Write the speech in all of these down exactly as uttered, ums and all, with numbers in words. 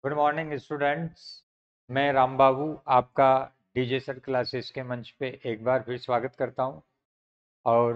Good morning students. मैं राम बाबू आपका DJ sir classes के मंच पे एक बार फिर स्वागत करता हूं। और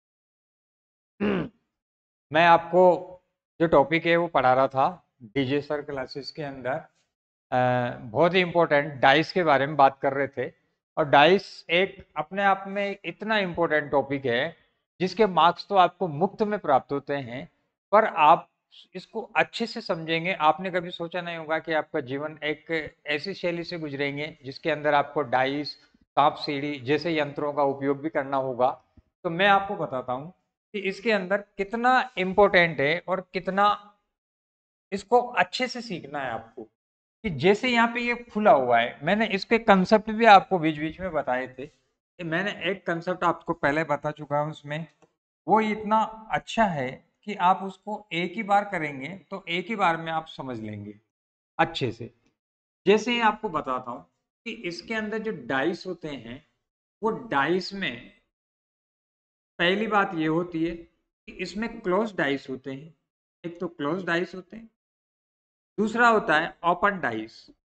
मैं आपको जो टॉपिक है वो पढ़ा रहा था डीजे सर क्लासेस के अंदर। अ, बहुत ही इम्पोर्टेंट डाइस के बारे में बात कर रहे थे। और डाइस एक अपने आप में इतना इम्पोर्टेंट टॉपिक है जिसके मार्क्स तो आपको मुफ्त में प्राप्त होते हैं, पर आप इसको अच्छे से समझेंगे। आपने कभी सोचा नहीं होगा कि आपका जीवन एक ऐसी शैली से गुजरेंगे जिसके अंदर आपको डाइस, सांप सीढ़ी जैसे यंत्रों का उपयोग भी करना होगा। तो मैं आपको बताता हूँ कि इसके अंदर कितना इम्पोर्टेंट है और कितना इसको अच्छे से सीखना है आपको। कि जैसे यहाँ पे ये खुला हुआ है, मैंने इसके कंसेप्ट भी आपको बीच बीच में बताए थे कि मैंने एक कंसेप्ट आपको पहले बता चुका हूँ उसमें। वो इतना अच्छा है कि आप उसको एक ही बार करेंगे तो एक ही बार में आप समझ लेंगे अच्छे से। जैसे ही आपको बताता हूँ कि इसके अंदर जो डाइस होते हैं, वो डाइस में पहली बात ये होती है कि इसमें क्लोज डाइस होते हैं। एक तो क्लोज डाइस होते हैं, दूसरा होता है open dice.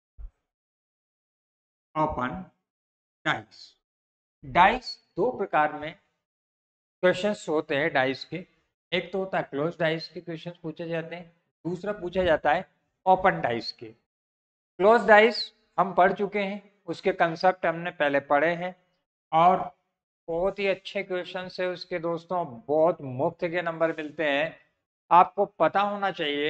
Open dice dice दो प्रकार में क्वेश्चंस होते हैं डाइस के। एक तो होता है क्लोज डाइस के क्वेश्चंस पूछे जाते हैं, दूसरा पूछा जाता है ओपन डाइस के। क्लोज डाइस हम पढ़ चुके हैं, उसके कंसेप्ट हमने पहले पढ़े हैं और बहुत ही अच्छे क्वेश्चन है उसके दोस्तों। बहुत मुफ्त के नंबर मिलते हैं। आपको पता होना चाहिए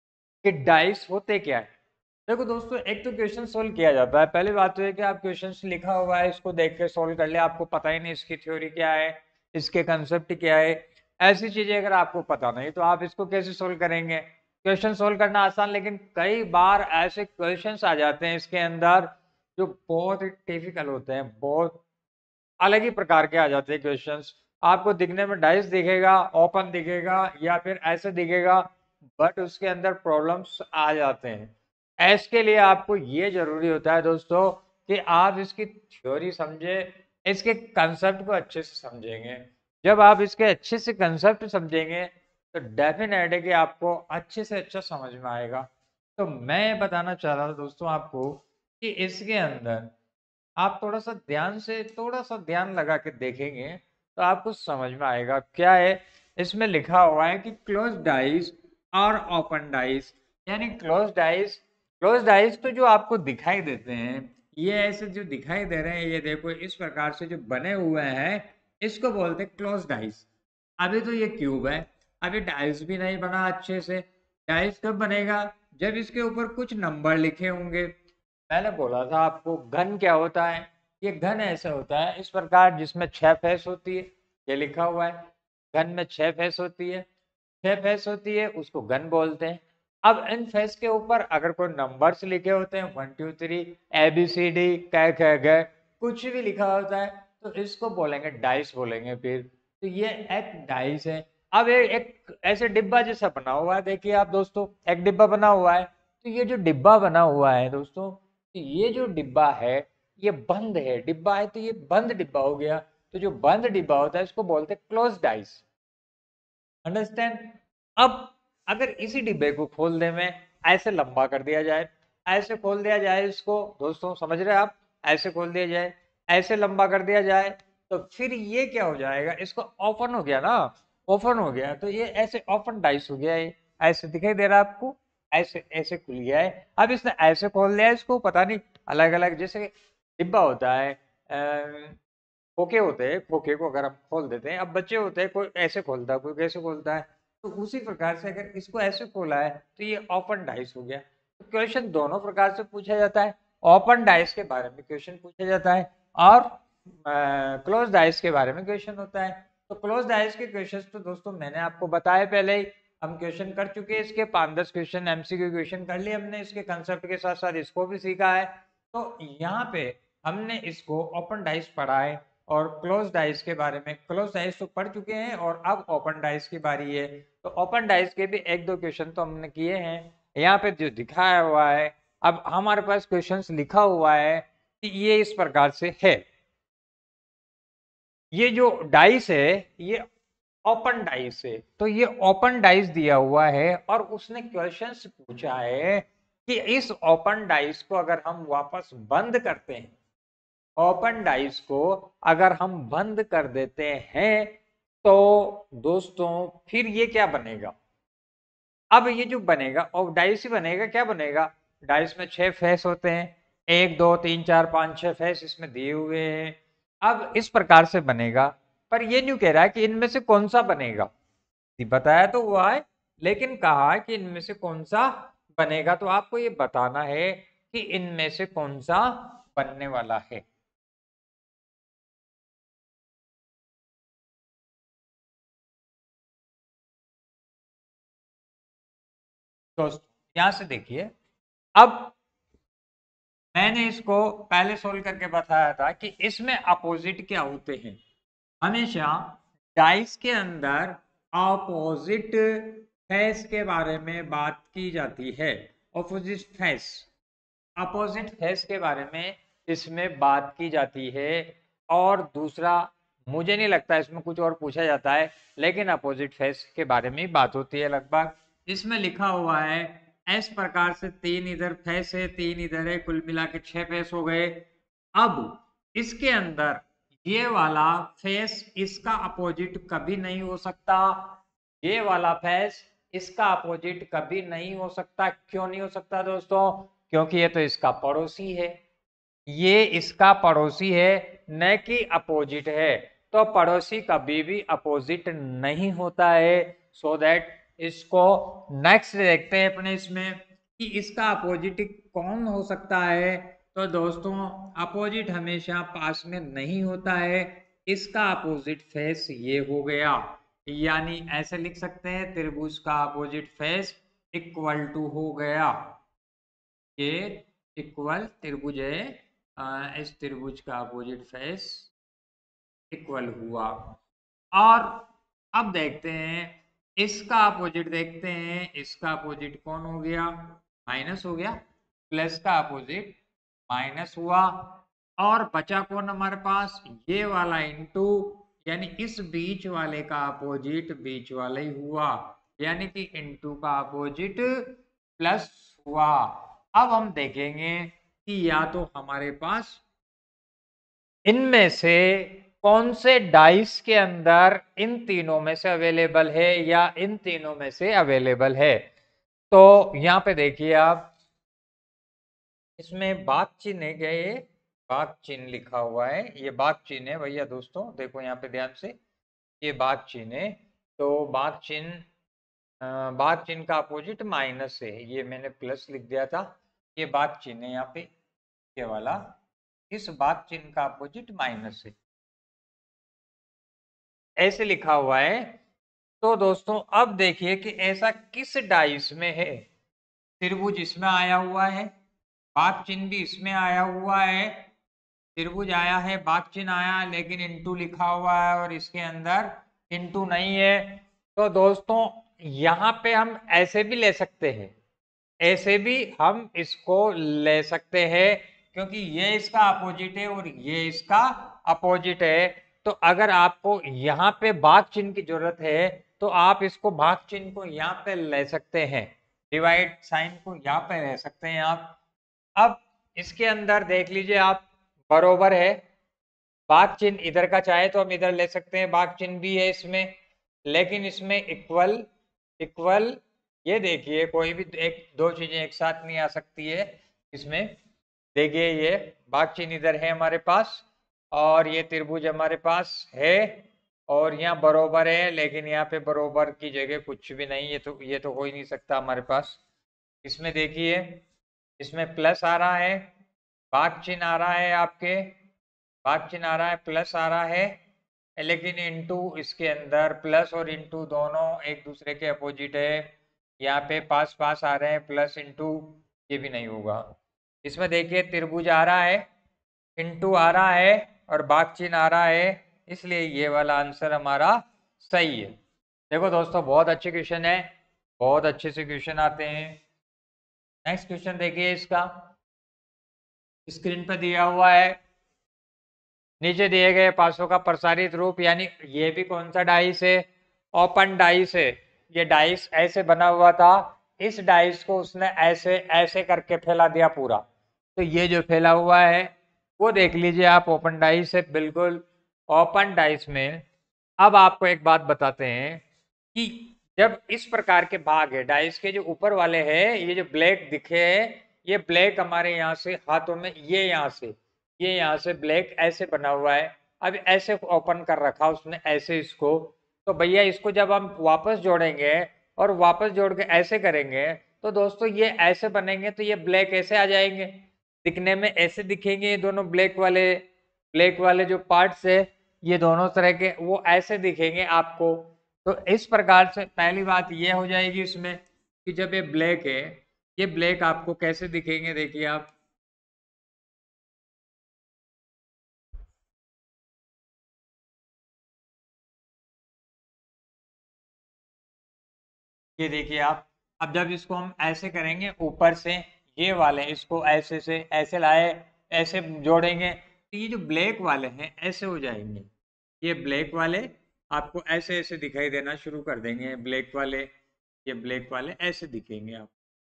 कि डाइस होते क्या है। देखो दोस्तों, एक तो क्वेश्चन सोल्व किया जाता है। पहली बात तो है कि आप क्वेश्चन लिखा हुआ है इसको देख के सोल्व कर ले, आपको पता ही नहीं इसकी थ्योरी क्या है, इसके कंसेप्ट क्या है। ऐसी चीजें अगर आपको पता नहीं तो आप इसको कैसे सोल्व करेंगे। क्वेश्चन सोल्व करना आसान, लेकिन कई बार ऐसे क्वेश्चन आ जाते हैं इसके अंदर जो बहुत ही टिपिकल होते हैं, बहुत अलग ही प्रकार के आ जाते हैं क्वेश्चंस। आपको दिखने में डाइस दिखेगा, ओपन दिखेगा या फिर ऐसे दिखेगा, बट उसके अंदर प्रॉब्लम्स आ जाते हैं। इसके लिए आपको ये जरूरी होता है दोस्तों कि आप इसकी थ्योरी समझे, इसके कंसेप्ट को अच्छे से समझेंगे। जब आप इसके अच्छे से कंसेप्ट समझेंगे तो डेफिनेट है कि आपको अच्छे से अच्छा समझ में आएगा। तो मैं बताना चाह रहा था दोस्तों आपको कि इसके अंदर आप थोड़ा सा ध्यान से थोड़ा सा ध्यान लगा के देखेंगे तो आपको समझ में आएगा क्या है। इसमें लिखा हुआ है कि क्लोज डाइस और ओपन डाइस। यानी क्लोज डाइस, क्लोज डाइस तो जो आपको दिखाई देते हैं, ये ऐसे जो दिखाई दे रहे हैं, ये देखो इस प्रकार से जो बने हुए हैं, इसको बोलते हैं क्लोज डाइस। अभी तो ये क्यूब है, अभी डाइस भी नहीं बना अच्छे से। डाइस कब बनेगा? जब इसके ऊपर कुछ नंबर लिखे होंगे। मैंने बोला था आपको घन क्या होता है। ये घन ऐसा होता है इस प्रकार जिसमें छह फेस होती है, ये लिखा हुआ है। घन में छह फेस होती है, छह फेस होती है, उसको घन बोलते हैं। अब इन फेस के ऊपर अगर कोई नंबर्स लिखे होते हैं, one two three, A B C D, क ख ग, कुछ भी लिखा होता है तो इसको बोलेंगे डाइस बोलेंगे फिर। तो ये एक डाइस है। अब ये एक ऐसे डिब्बा जैसा बना हुआ है, देखिए आप दोस्तों, एक डिब्बा बना हुआ है। तो ये जो डिब्बा बना हुआ है दोस्तों, तो ये जो डिब्बा है ये बंद है। डिब्बा है तो ये बंद डिब्बा हो गया। तो जो बंद डिब्बा होता है इसको बोलते हैं क्लोज डाइस। अंडरस्टैंड? अब अगर इसी डिब्बे को खोल दे में ऐसे लंबा कर दिया जाए, ऐसे खोल दिया जाए इसको दोस्तों, समझ रहे हैं आप? ऐसे खोल दिया जाए, ऐसे लंबा कर दिया जाए, तो फिर ये क्या हो जाएगा, इसको ओपन हो गया ना। ओपन हो गया तो ये ऐसे ओपन डाइस हो गया। ये ऐसे दिखाई दे रहा है आपको, ऐसे ऐसे खुल गया है। अब इसने ऐसे खोल दिया, इसको पता नहीं अलग अलग जैसे डिब्बा होता है, खोखे होते हैं, खोखे को अगर हम खोल देते हैं, अब बच्चे होते हैं, कोई ऐसे खोलता है, कोई कैसे खोलता है। तो उसी प्रकार से अगर इसको ऐसे खोला है तो ये ओपन डाइस हो गया। तो क्वेश्चन दोनों प्रकार से पूछा जाता है। ओपन डाइस के बारे में क्वेश्चन पूछा जाता है और क्लोज डाइस के बारे में क्वेश्चन होता है। तो क्लोज डाइस के क्वेश्चन तो दोस्तों मैंने आपको बताया पहले ही, हम क्वेश्चन कर चुके हैं इसके पांच दस क्वेश्चन एमसीक्यू क्वेश्चन कर लिए हमने, इसके कंसेप्ट के साथ साथ इसको भी सीखा है। तो यहाँ पे हमने इसको ओपन डाइस पढ़ा है और क्लोज डाइस के बारे में। क्लोज डाइस तो पढ़ चुके हैं और अब ओपन डाइस की बारी है। तो ओपन डाइस के भी एक दो क्वेश्चन तो हमने किए हैं। यहाँ पे जो दिखाया हुआ है, अब हमारे पास क्वेश्चंस लिखा हुआ है कि ये इस प्रकार से है। ये जो डाइस है ये ओपन डाइस है। तो ये ओपन डाइस दिया हुआ है और उसने क्वेश्चंस पूछा है कि इस ओपन डाइस को अगर हम वापस बंद करते हैं, ओपन डाइस को अगर हम बंद कर देते हैं तो दोस्तों फिर ये क्या बनेगा? अब ये जो बनेगा और डाइस ही बनेगा, क्या बनेगा? डाइस में छह फेस होते हैं, एक दो तीन चार पांच छह फेस इसमें दिए हुए हैं। अब इस प्रकार से बनेगा, पर ये नहीं कह रहा है कि इनमें से कौन सा बनेगा। बताया तो हुआ है, लेकिन कहा कि इनमें से कौन सा बनेगा, तो आपको ये बताना है कि इनमें से कौन सा बनने वाला है। दोस्तों यहां से देखिए, अब मैंने इसको पहले सोल्व करके बताया था कि इसमें अपोजिट क्या होते हैं। हमेशा डाइस के अंदर अपोजिट फेस के बारे में बात की जाती है। अपोजिट फेस, अपोजिट फेस के बारे में इसमें बात की जाती है। और दूसरा, मुझे नहीं लगता इसमें कुछ और पूछा जाता है, लेकिन अपोजिट फेस के बारे में ही बात होती है लगभग। इसमें लिखा हुआ है इस प्रकार से, तीन इधर फेस है, तीन इधर है, कुल मिला के छह फेस हो गए। अब इसके अंदर ये वाला फेस इसका अपोजिट कभी नहीं हो सकता, ये वाला फेस इसका अपोजिट कभी नहीं हो सकता। क्यों नहीं हो सकता दोस्तों? क्योंकि ये तो इसका पड़ोसी है, ये इसका पड़ोसी है, न कि अपोजिट है। तो पड़ोसी कभी भी अपोजिट नहीं होता है। सो so दैट इसको नेक्स्ट देखते हैं अपने इसमें कि इसका अपोजिट कौन हो सकता है। तो दोस्तों अपोजिट हमेशा पास में नहीं होता है, इसका अपोजिट फेस ये हो गया। यानी ऐसे लिख सकते हैं, त्रिभुज का अपोजिट फेस इक्वल टू हो गया, ये इक्वल त्रिभुज है, अ, इस त्रिभुज का अपोजिट फेस इक्वल हुआ। और अब देखते हैं इसका अपोजिट, देखते हैं इसका अपोजिट कौन हो गया? माइनस हो गया। प्लस का अपोजिट माइनस हुआ, और बचा कौन हमारे पास? ये वाला इंटू, यानी इस बीच वाले का अपोजिट बीच वाला ही हुआ, यानी कि इंटू का अपोजिट प्लस हुआ। अब हम देखेंगे कि या तो हमारे पास इनमें से कौन से डाइस के अंदर इन तीनों में से अवेलेबल है या इन तीनों में से अवेलेबल है। तो यहां पे देखिए आप, इसमें बाग चिन्ह है क्या? ये बाग चिन्ह लिखा हुआ है, ये बाग चिन्ह है भैया। दोस्तों देखो यहाँ पे ध्यान से, ये बाग चिन्ह है। तो बाग चिन्ह, बाग चिन्ह का अपोजिट माइनस है, ये मैंने प्लस लिख दिया था। ये बाग चिन्ह है यहाँ पे, ये वाला, इस बाग चिन्ह का अपोजिट माइनस है, ऐसे लिखा हुआ है। तो दोस्तों अब देखिए कि ऐसा किस डाइस में है। त्रिभुज इसमें आया हुआ है, बाग चिन्ह भी इसमें आया हुआ है, त्रिभुज आया है, बाग चिन्ह आया, लेकिन इंटू लिखा हुआ है और इसके अंदर इंटू नहीं है। तो दोस्तों यहां पे हम ऐसे भी ले सकते हैं, ऐसे भी हम इसको ले सकते हैं, क्योंकि ये इसका अपोजिट है और ये इसका अपोजिट है। तो अगर आपको यहाँ पे भाग चिन्ह की जरूरत है तो आप इसको भाग चिन्ह को यहाँ पे ले सकते हैं, डिवाइड साइन को यहाँ पे ले सकते हैं आप। अब इसके अंदर देख लीजिए आप, बरोबर है, भाग चिन्ह इधर का चाहे तो हम इधर ले सकते हैं, भाग चिन्ह भी है इसमें, लेकिन इसमें इक्वल, इक्वल, ये देखिए कोई भी एक दो चीजें एक साथ नहीं आ सकती है इसमें। देखिए ये भाग चिन्ह इधर है हमारे पास, और ये त्रिभुज हमारे पास है, और यहाँ बरोबर है, लेकिन यहाँ पे बरोबर की जगह कुछ भी नहीं, ये तो ये तो हो ही नहीं सकता हमारे पास। इसमें देखिए, इसमें प्लस आ रहा है, भाग चिन्ह आ रहा है आपके, भाग चिन्ह आ रहा है, प्लस आ रहा है, लेकिन इंटू इसके अंदर प्लस और इंटू दोनों एक दूसरे के अपोजिट है। यहाँ पे पास पास आ रहे हैं प्लस इंटू, ये भी नहीं होगा। इसमें देखिए त्रिभुज आ रहा है, इंटू आ रहा है और भाग चिन्ह आ रहा है, इसलिए ये वाला आंसर हमारा सही है। देखो दोस्तों बहुत अच्छे क्वेश्चन है, बहुत अच्छे से क्वेश्चन आते हैं। नेक्स्ट क्वेश्चन देखिए, इसका स्क्रीन पर दिया हुआ है, नीचे दिए गए पासों का प्रसारित रूप, यानी ये भी कौन सा डाइस है? ओपन डाइस है। ये डाइस ऐसे बना हुआ था इस डाइस को उसने ऐसे ऐसे करके फैला दिया पूरा, तो ये जो फैला हुआ है वो देख लीजिए आप ओपन डाइस है, बिल्कुल ओपन डाइस में। अब आपको एक बात बताते हैं कि जब इस प्रकार के भाग है डाइस के, जो ऊपर वाले हैं, ये जो ब्लैक दिखे है, ये ब्लैक हमारे यहाँ से हाथों में, ये यहाँ से, ये यहाँ से ब्लैक ऐसे बना हुआ है। अब ऐसे ओपन कर रखा उसने ऐसे इसको, तो भैया इसको जब हम वापस जोड़ेंगे और वापस जोड़ के ऐसे करेंगे तो दोस्तों ये ऐसे बनेंगे, तो ये ब्लैक ऐसे आ जाएंगे, दिखने में ऐसे दिखेंगे। ये दोनों ब्लैक वाले ब्लैक वाले जो पार्ट्स है, ये दोनों तरह के वो ऐसे दिखेंगे आपको। तो इस प्रकार से पहली बात ये हो जाएगी इसमें कि जब ये ब्लैक है, ये ब्लैक आपको कैसे दिखेंगे, देखिए आप, ये देखिए आप। अब जब इसको हम ऐसे करेंगे ऊपर से, ये वाले इसको ऐसे से ऐसे लाए, ऐसे जोड़ेंगे, तो ये जो ब्लैक वाले हैं ऐसे हो जाएंगे। ये ब्लैक वाले आपको ऐसे ऐसे दिखाई देना शुरू कर देंगे, ब्लैक वाले, ये ब्लैक वाले ऐसे दिखेंगे आप।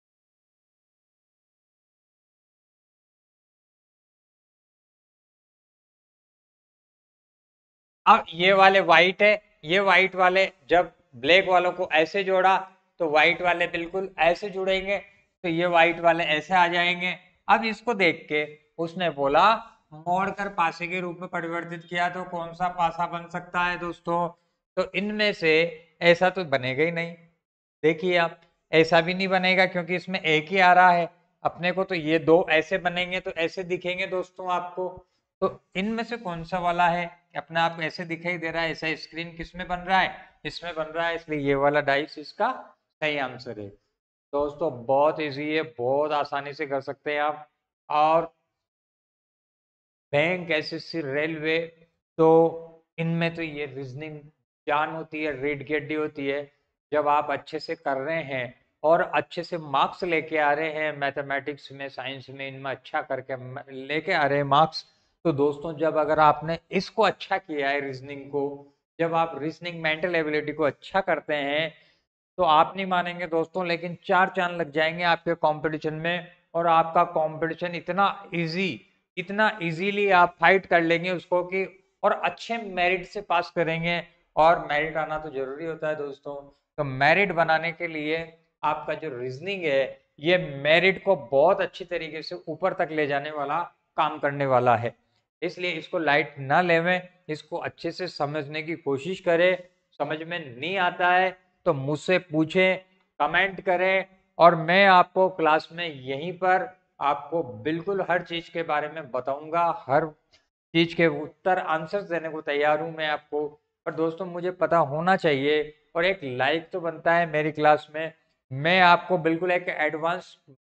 अब ये वाले वाइट है, ये वाइट वाले जब ब्लैक वालों को ऐसे जोड़ा तो वाइट वाले बिल्कुल ऐसे जुड़ेंगे, तो ये वाइट वाले ऐसे आ जाएंगे। अब इसको देख के उसने बोला मोड़कर पासे के रूप में परिवर्तित किया तो कौन सा पासा बन सकता है दोस्तों? तो इनमें से ऐसा तो बनेगा ही नहीं। देखिए आप, ऐसा भी नहीं बनेगा क्योंकि इसमें एक ही आ रहा है अपने को, तो ये दो ऐसे बनेंगे तो ऐसे दिखेंगे दोस्तों आपको। तो इनमें से कौन सा वाला है अपने आप ऐसे दिखाई दे रहा है? ऐसा स्क्रीन किस में बन रहा है? इसमें बन रहा है, इसलिए ये वाला डाइस इसका सही आंसर है। दोस्तों बहुत इजी है, बहुत आसानी से कर सकते हैं आप। और बैंक, एसएससी, रेलवे, तो इनमें तो ये रीजनिंग जान होती है, रीड की हड्डी होती है। जब आप अच्छे से कर रहे हैं और अच्छे से मार्क्स लेके आ रहे हैं मैथमेटिक्स में, साइंस में, इनमें अच्छा करके लेके आ रहे हैं मार्क्स, तो दोस्तों जब अगर आपने इसको अच्छा किया है रीजनिंग को, जब आप रीजनिंग मेंटल एबिलिटी को अच्छा करते हैं, तो आप नहीं मानेंगे दोस्तों, लेकिन चार चांद लग जाएंगे आपके कंपटीशन में। और आपका कंपटीशन इतना इजी, इतना इजीली आप फाइट कर लेंगे उसको कि और अच्छे मेरिट से पास करेंगे। और मेरिट आना तो जरूरी होता है दोस्तों, तो मेरिट बनाने के लिए आपका जो रीजनिंग है, ये मेरिट को बहुत अच्छी तरीके से ऊपर तक ले जाने वाला काम करने वाला है। इसलिए इसको लाइट ना लेवें, इसको अच्छे से समझने की कोशिश करें। समझ में नहीं आता है तो मुझसे पूछें, कमेंट करें, और मैं आपको क्लास में यहीं पर आपको बिल्कुल हर चीज के बारे में बताऊंगा। हर चीज के उत्तर आंसर्स देने को तैयार हूं मैं आपको। पर दोस्तों मुझे पता होना चाहिए और एक लाइक तो बनता है मेरी क्लास में। मैं आपको बिल्कुल एक एडवांस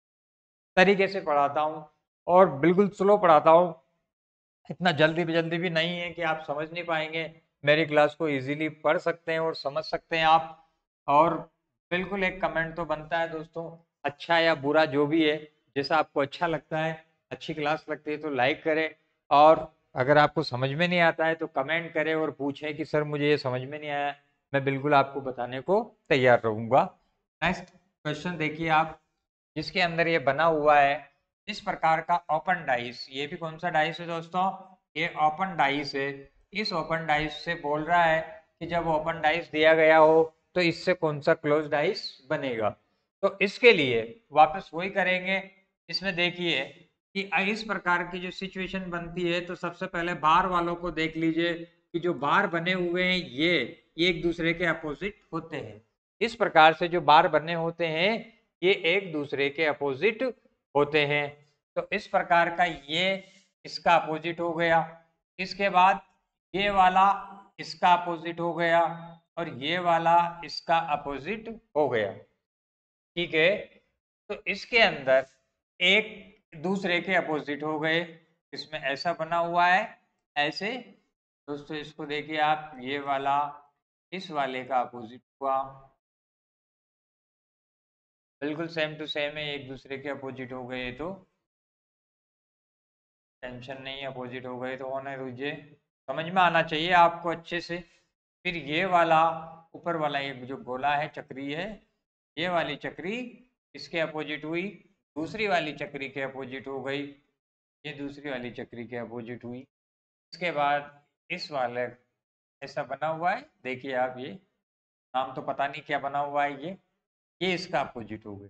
तरीके से पढ़ाता हूँ और बिल्कुल स्लो पढ़ाता हूँ। इतना जल्दी भी जल्दी भी नहीं है कि आप समझ नहीं पाएंगे। मेरी क्लास को इजीली पढ़ सकते हैं और समझ सकते हैं आप। और बिल्कुल एक कमेंट तो बनता है दोस्तों, अच्छा या बुरा जो भी है, जैसा आपको अच्छा लगता है, अच्छी क्लास लगती है तो लाइक करें। और अगर आपको समझ में नहीं आता है तो कमेंट करें और पूछें कि सर मुझे ये समझ में नहीं आया, मैं बिल्कुल आपको बताने को तैयार रहूंगा। नेक्स्ट क्वेश्चन देखिए आप, जिसके अंदर ये बना हुआ है इस प्रकार का ओपन डाइस। ये भी कौन सा डाइस है दोस्तों? ये ओपन डाइस है। इस ओपन डाइस से बोल रहा है कि जब ओपन डाइस दिया गया हो तो इससे कौन सा क्लोज डाइस बनेगा। तो इसके लिए वापस वही करेंगे। इसमें देखिए कि इस प्रकार की जो सिचुएशन बनती है, तो सबसे पहले बार वालों को देख लीजिए कि जो बार बने हुए हैं ये एक दूसरे के अपोजिट होते हैं। इस प्रकार से जो बार बने होते हैं ये एक दूसरे के अपोजिट होते हैं। तो इस प्रकार का ये इसका अपोजिट हो गया। इसके बाद ये वाला इसका अपोजिट हो गया और ये वाला इसका अपोजिट हो गया। ठीक है, तो इसके अंदर एक दूसरे के अपोजिट हो गए। इसमें ऐसा बना हुआ है ऐसे। दोस्तों इसको देखिए आप, ये वाला इस वाले का अपोजिट हुआ, बिल्कुल सेम टू सेम है, एक दूसरे के अपोजिट हो गए तो टेंशन नहीं, अपोजिट हो गए तो होने दीजिए, समझ में आना चाहिए आपको अच्छे से। फिर ये वाला ऊपर वाला ये जो गोला है चक्री है, ये वाली चक्री इसके अपोजिट हुई, दूसरी वाली चक्री के अपोजिट हो गई, ये दूसरी वाली चक्री के अपोजिट हुई। इसके बाद इस वाले ऐसा बना हुआ है, देखिए आप, ये नाम तो पता नहीं क्या बना हुआ है, ये ये इसका अपोजिट हो गया,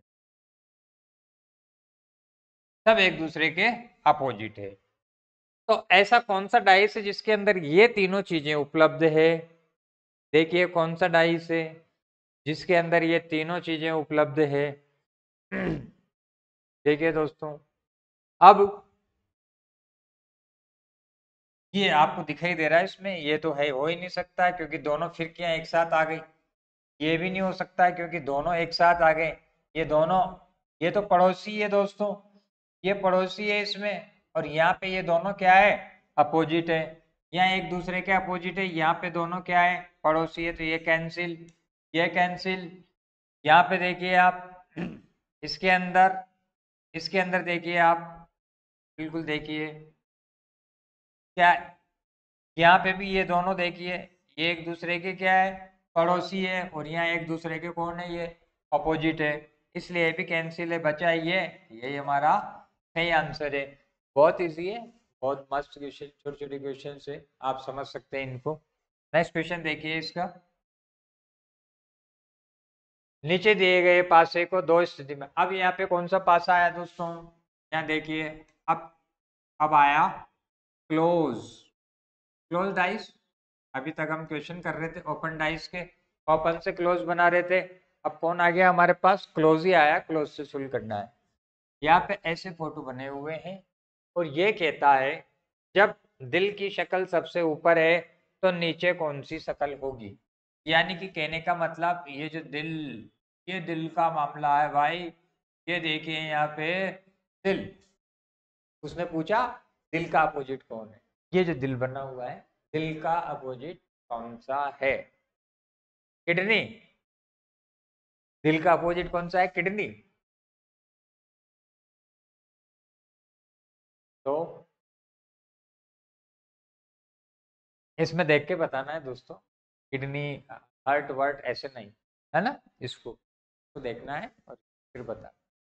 सब एक दूसरे के अपोजिट है। तो ऐसा कौन सा डाइस है जिसके अंदर ये तीनों चीजें उपलब्ध है? देखिए कौन सा डाइस है जिसके अंदर ये तीनों चीजें उपलब्ध है। देखिए दोस्तों, अब ये आपको दिखाई दे रहा है इसमें, ये तो है हो ही नहीं सकता क्योंकि दोनों फिरकियां एक साथ आ गई। ये भी नहीं हो सकता है क्योंकि दोनों एक साथ आ गए। ये दोनों, ये तो पड़ोसी है दोस्तों, ये पड़ोसी है इसमें, और यहाँ पे ये दोनों क्या है? अपोजिट है। यहाँ एक दूसरे के अपोजिट है, यहाँ पे दोनों क्या है? पड़ोसी है, तो ये कैंसिल, ये कैंसिल। यहाँ पे देखिए आप, इसके अंदर, इसके अंदर देखिए आप, बिल्कुल देखिए क्या, यहाँ पे भी ये दोनों देखिए, ये एक दूसरे के क्या है? पड़ोसी है, और यहाँ एक दूसरे के कौन है? ये अपोजिट है, इसलिए ये भी कैंसिल है, बचा ये ये हमारा सही आंसर है। बहुत इजी है, बहुत मस्त क्वेश्चन, छोटे छोटे क्वेश्चन से आप समझ सकते हैं इनको। नेक्स्ट क्वेश्चन देखिए इसका, नीचे दिए गए पासे को दो स्थिति में, अब यहाँ पे कौन सा पासा आया दोस्तों? यहाँ देखिए, अब अब आया क्लोज, क्लोज डाइस। अभी तक हम क्वेश्चन कर रहे थे ओपन डाइस के, ओपन से क्लोज बना रहे थे। अब कौन आ गया हमारे पास? क्लोज ही आया, क्लोज से सोल्व करना है। यहाँ पे ऐसे फोटो बने हुए हैं, और ये कहता है जब दिल की शक्ल सबसे ऊपर है तो नीचे कौन सी शक्ल होगी? यानी कि कहने का मतलब, ये जो दिल, ये दिल का मामला है भाई, ये देखिए यहाँ पे दिल, उसने पूछा दिल का अपोजिट कौन है? ये जो दिल बना हुआ है, दिल का अपोजिट कौन सा है? किडनी। दिल का अपोजिट कौन सा है? किडनी। तो इसमें देख के बताना है दोस्तों, किडनी, हार्ट वर्ट ऐसे नहीं, है ना, इसको तो देखना है और फिर बता।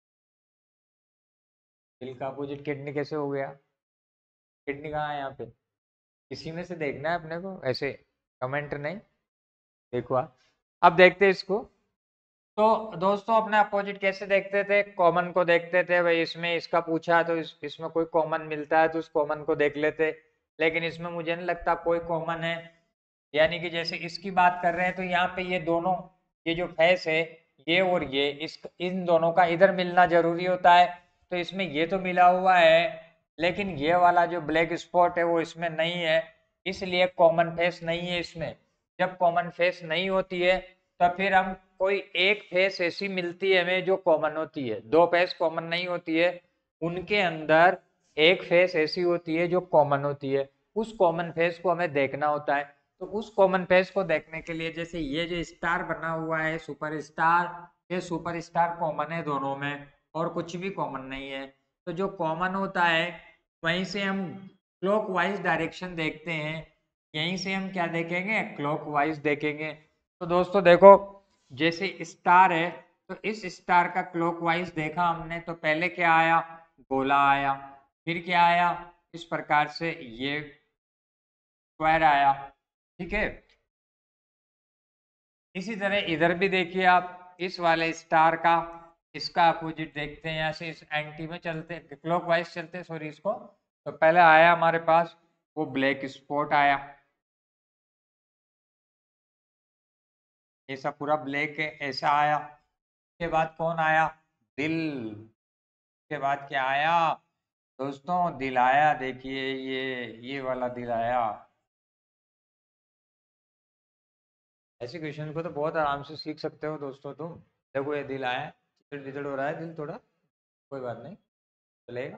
दिल का अपोजिट किडनी कैसे हो गया? किडनी कहाँ है यहाँ पे? इसी में से देखना है अपने को, ऐसे कमेंट नहीं। देखो आप, अब देखते हैं इसको। तो दोस्तों अपने अपोजिट कैसे देखते थे? कॉमन को देखते थे भाई, इसमें इसका पूछा तो इस, इसमें कोई कॉमन मिलता है तो उस कॉमन को देख लेते, लेकिन इसमें मुझे नहीं लगता कोई कॉमन है। यानी कि जैसे इसकी बात कर रहे हैं तो यहाँ पे ये दोनों, ये जो फेस है, ये और ये, इस इन दोनों का इधर मिलना जरूरी होता है, तो इसमें ये तो मिला हुआ है, लेकिन ये वाला जो ब्लैक स्पॉट है वो इसमें नहीं है, इसलिए कॉमन फेस नहीं है इसमें। जब कॉमन फेस नहीं होती है तो फिर हम कोई एक फेस ऐसी मिलती है हमें जो कॉमन होती है, दो फेस कॉमन नहीं होती है, उनके अंदर एक फेस ऐसी होती है जो कॉमन होती है, उस कॉमन फेस को हमें देखना होता है। तो उस कॉमन फेस को देखने के लिए, जैसे ये जो स्टार बना हुआ है सुपर स्टार, ये सुपर स्टार कॉमन है दोनों में, और कुछ भी कॉमन नहीं है। तो जो कॉमन होता है वहीं से हम क्लॉकवाइज डायरेक्शन देखते हैं, यहीं से हम क्या देखेंगे? क्लॉकवाइज देखेंगे। तो दोस्तों देखो, जैसे स्टार है तो इस स्टार का क्लॉकवाइज देखा हमने तो पहले क्या आया? गोला आया, फिर क्या आया? इस प्रकार से ये स्क्वायर आया, ठीक है। इसी तरह इधर भी देखिए आप, इस वाले स्टार का, इसका अपोजिट देखते हैं, यहाँ से इस एंटी में चलते, क्लॉकवाइज चलते, सॉरी इसको, तो पहले आया हमारे पास वो ब्लैक स्पॉट आया, ऐसा पूरा ब्लैक है, ऐसा आया। उसके बाद कौन आया? दिल। के बाद क्या आया दोस्तों? दिल आया, देखिए ये ये वाला दिल आया। ऐसे क्वेश्चन को तो बहुत आराम से सीख सकते हो दोस्तों तुम। देखो ये दिल आया, चितड़ चितड़ हो रहा है दिल थोड़ा, कोई बात नहीं, चलेगा।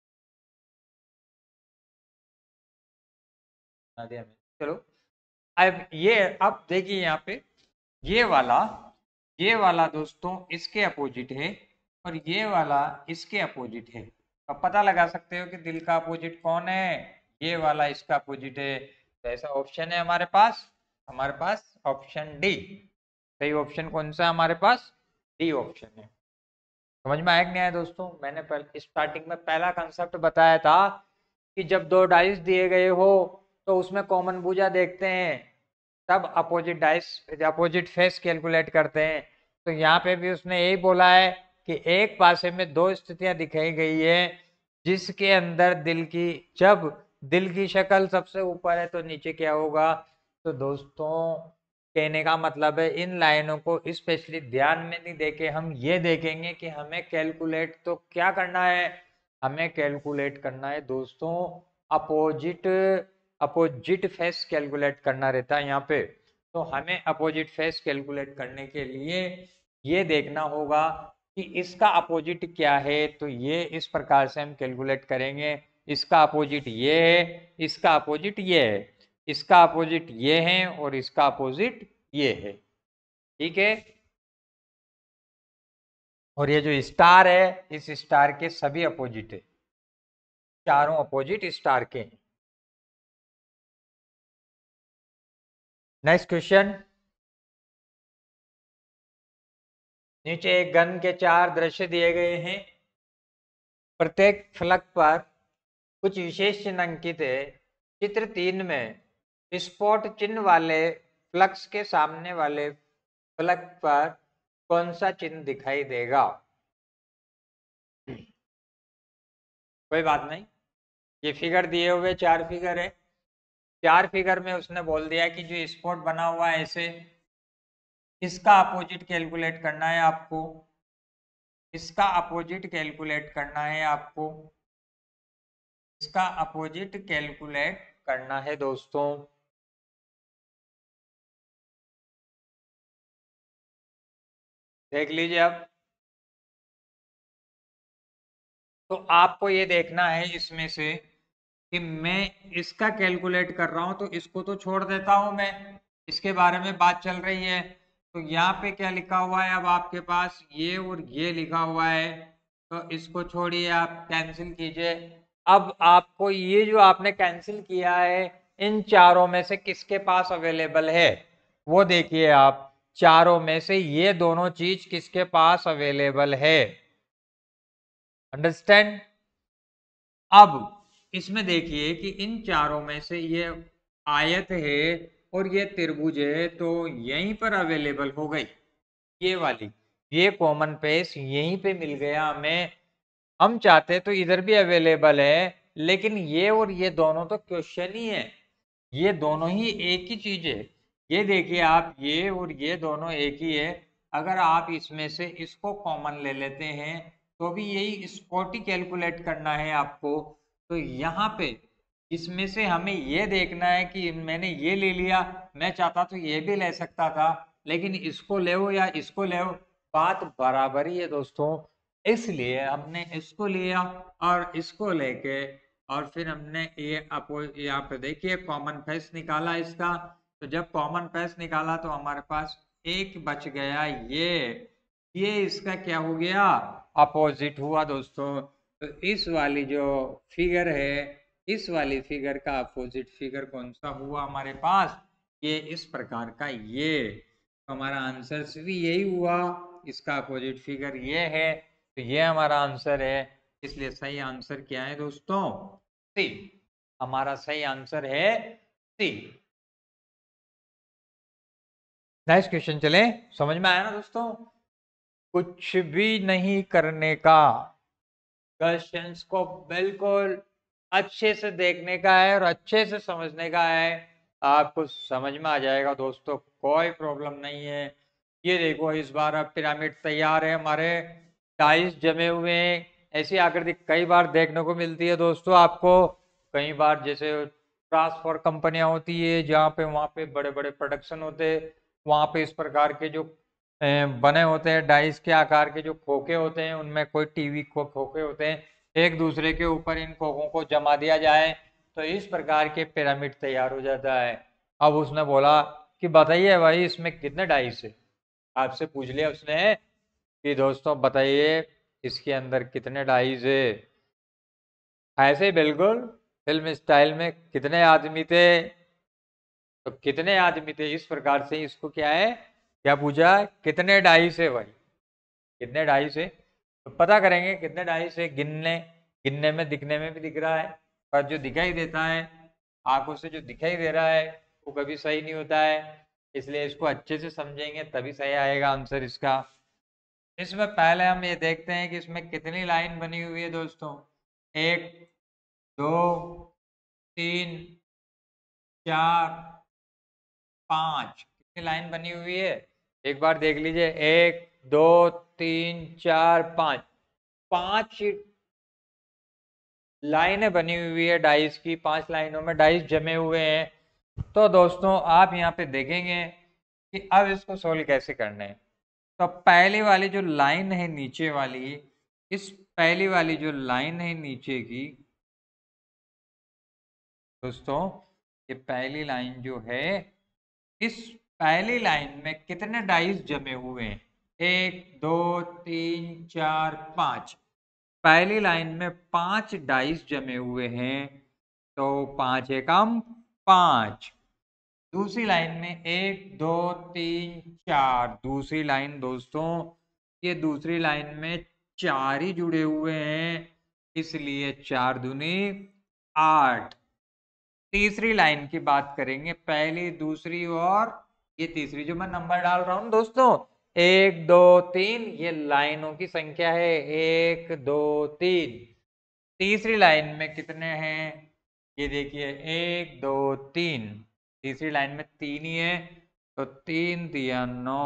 बना दिया मैंने, चलो। अब ये, अब देखिए यहाँ पे, ये वाला, ये वाला दोस्तों इसके अपोजिट है, और ये वाला इसके अपोजिट है। अब पता लगा सकते हो कि दिल का अपोजिट कौन है? ये वाला इसका अपोजिट है। तो ऐसा ऑप्शन है हमारे पास, हमारे पास ऑप्शन डी। सही ऑप्शन कौन सा है हमारे पास? डी ऑप्शन है। समझ में आया कि नहीं आया दोस्तों? मैंने पहले स्टार्टिंग में पहला कंसेप्ट बताया था कि जब दो डाइस दिए गए हो तो उसमें कॉमन भुजा देखते हैं, तब opposite dice opposite face calculate करते हैं। तो यहाँ पे भी उसने यही बोला है कि एक पासे में दो स्थितियां दिखाई गई है जिसके अंदर दिल की जब दिल की शक्ल सबसे ऊपर है तो नीचे क्या होगा। तो दोस्तों कहने का मतलब है इन लाइनों को स्पेशली ध्यान में नहीं देके हम ये देखेंगे कि हमें कैलकुलेट तो क्या करना है, हमें कैलकुलेट करना है दोस्तों अपोजिट अपोजिट फेस कैलकुलेट करना रहता है यहाँ पे। तो हमें अपोजिट फेस कैलकुलेट करने के लिए ये देखना होगा कि इसका अपोजिट क्या है। तो ये इस प्रकार से हम कैलकुलेट करेंगे, इसका अपोजिट ये है, इसका अपोजिट ये है, इसका अपोजिट ये है और इसका अपोजिट ये है। ठीक है। और ये जो स्टार है इस स्टार के सभी अपोजिट है, चारों अपोजिट स्टार के हैं। Next question. नीचे एक गन के चार दृश्य दिए गए हैं, प्रत्येक फलक पर कुछ विशेष चिन्ह अंकित है। चित्र तीन में स्पॉट चिन्ह वाले फ्लक्स के सामने वाले फलक पर कौन सा चिन्ह दिखाई देगा। कोई बात नहीं, ये फिगर दिए हुए चार फिगर है, चार फिगर में उसने बोल दिया कि जो स्पॉट बना हुआ है ऐसे, इसका अपोजिट कैलकुलेट करना है आपको, इसका अपोजिट कैलकुलेट करना है आपको, इसका अपोजिट कैलकुलेट करना है दोस्तों। देख लीजिए अब। तो आपको ये देखना है इसमें से कि मैं इसका कैलकुलेट कर रहा हूं तो इसको तो छोड़ देता हूं मैं, इसके बारे में बात चल रही है। तो यहाँ पे क्या लिखा हुआ है, अब आपके पास ये और ये लिखा हुआ है, तो इसको छोड़िए, आप कैंसिल कीजिए। अब आपको ये जो आपने कैंसिल किया है इन चारों में से किसके पास अवेलेबल है वो देखिए आप। चारों में से ये दोनों चीज किसके पास अवेलेबल है, अंडरस्टैंड। अब इसमें देखिए कि इन चारों में से ये आयत है और ये त्रिभुज है, तो यहीं पर अवेलेबल हो गई ये वाली, ये कॉमन पेस यहीं पे मिल गया हमें। हम चाहते तो इधर भी अवेलेबल है, लेकिन ये और ये दोनों तो क्वेश्चन ही है, ये दोनों ही एक ही चीज है। ये देखिए आप, ये और ये दोनों एक ही है। अगर आप इसमें से इसको कॉमन ले लेते हैं तो भी यही स्पॉट ही कैलकुलेट करना है आपको। तो यहाँ पे इसमें से हमें ये देखना है कि मैंने ये ले लिया, मैं चाहता तो ये भी ले सकता था, लेकिन इसको ले या इसको ले, बात बराबर ही है दोस्तों। इसलिए हमने इसको लिया और इसको लेके और फिर हमने ये अपो यहाँ पे देखिए कॉमन फेस निकाला इसका। तो जब कॉमन फेस निकाला तो हमारे पास एक बच गया, ये ये इसका क्या हो गया, अपोजिट हुआ दोस्तों। तो इस वाली जो फिगर है, इस वाली फिगर का अपोजिट फिगर कौन सा हुआ हमारे पास, ये इस प्रकार का, ये तो हमारा आंसर भी यही हुआ, इसका अपोजिट फिगर ये है। तो ये हमारा आंसर है। इसलिए सही आंसर क्या है दोस्तों, सी। हमारा सही आंसर है सी। नेक्स्ट क्वेश्चन चले, समझ में आया ना दोस्तों। कुछ भी नहीं करने का, क्वेश्चंस को बिल्कुल अच्छे से देखने का है और अच्छे से समझने का है, आपको समझ में आ जाएगा दोस्तों, कोई प्रॉब्लम नहीं है। ये देखो इस बार अब पिरामिड तैयार है, हमारे टाइल्स जमे हुए हैं। ऐसी आकृति कई बार देखने को मिलती है दोस्तों आपको। कई बार जैसे ट्रांसफर कंपनियां होती है जहाँ पे वहाँ पे बड़े बड़े प्रोडक्शन होते हैं, वहाँ पे इस प्रकार के जो अ, बने होते हैं डाइस के आकार के जो खोखे होते हैं, उनमें कोई टीवी को खोखे होते हैं, एक दूसरे के ऊपर इन खोखों को जमा दिया जाए तो इस प्रकार के पिरामिड तैयार हो जाता है। अब उसने बोला कि बताइए भाई इसमें कितने डाइस है, आपसे पूछ लिया उसने कि दोस्तों बताइए इसके अंदर कितने डाइस है। ऐसे ही बिल्कुल फिल्म स्टाइल में कितने आदमी थे, तो कितने आदमी थे इस प्रकार से इसको क्या है, क्या पूछा, कितने डाइस है भाई। कितने डाइस है, तो पता करेंगे कितने डाइस है। गिनने गिनने में दिखने में भी दिख रहा है, पर जो दिखाई देता है आंखों से, जो दिखाई दे रहा है वो कभी सही नहीं होता है। इसलिए इसको अच्छे से समझेंगे तभी सही आएगा आंसर इसका। इसमें पहले हम ये देखते हैं कि इसमें कितनी लाइन बनी हुई है दोस्तों। एक, दो, तीन, चार, पांच, कितनी लाइन बनी हुई है एक बार देख लीजिए। एक, दो, तीन, चार, पांच, पांच लाइनें बनी हुई है डाइस की। पांच लाइनों में डाइस जमे हुए हैं। तो दोस्तों आप यहाँ पे देखेंगे कि अब इसको सोल्व कैसे करना है। तो पहली वाली जो लाइन है नीचे वाली, इस पहली वाली जो लाइन है नीचे की दोस्तों, ये पहली लाइन जो है, इस पहली लाइन में कितने डाइस जमे हुए हैं? एक, दो, तीन, चार, पांच। पहली लाइन में पांच डाइस जमे हुए हैं, तो पांच एकम पांच। दूसरी लाइन में एक, दो, तीन, चार। दूसरी लाइन दोस्तों, ये दूसरी लाइन में चार ही जुड़े हुए हैं, इसलिए चार दूनी आठ। तीसरी लाइन की बात करेंगे, पहली, दूसरी और ये तीसरी, जो मैं नंबर डाल रहा हूं दोस्तों, एक, दो, तीन, ये लाइनों की संख्या है। एक, दो, तीन। तीसरी लाइन में कितने हैं? ये देखिए, एक, दो, तीन। तीसरी लाइन में तीन ही है, तो तीन दिया नौ।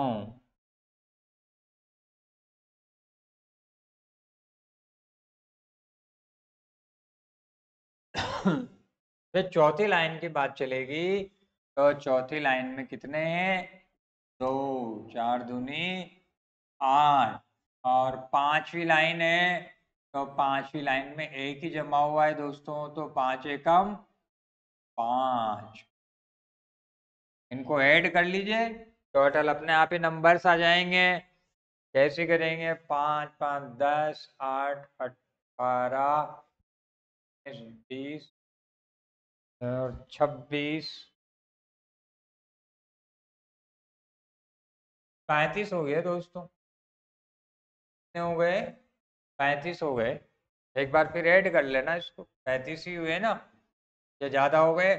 फिर चौथी लाइन की बात चलेगी, तो चौथी लाइन में कितने हैं? दो, चार दूनी आठ। और पांचवी लाइन है, तो पांचवी लाइन में एक ही जमा हुआ है दोस्तों, तो पांच एकम पांच। इनको ऐड कर लीजिए, टोटल अपने आप ही नंबर्स आ जाएंगे। कैसे करेंगे? पाँच पाँच दस, आठ अठारह, बीस और छब्बीस, पैंतीस हो गए दोस्तों। कितने हो गए? पैंतीस हो गए। एक बार फिर ऐड कर लेना इसको, पैंतीस ही हुए ना, या ज्यादा हो गए?